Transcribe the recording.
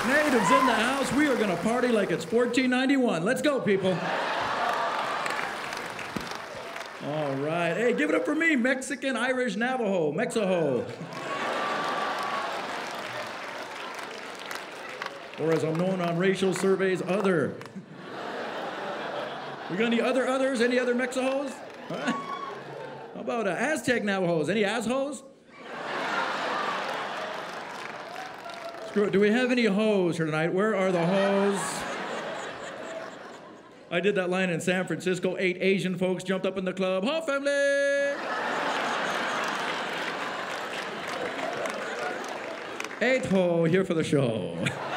Natives in the house, we are gonna party like it's 1491. Let's go, people. All right, hey, give it up for me, Mexican, Irish, Navajo, Mexaho. Or as I'm known on racial surveys, other. We got any other others? Any other Mexahos? Huh? How about Aztec Navajos? Any Azhos? Screw it. Do we have any hoes here tonight? Where are the hoes? I did that line in San Francisco. 8 Asian folks jumped up in the club. Ho, family! 8 ho, here for the show.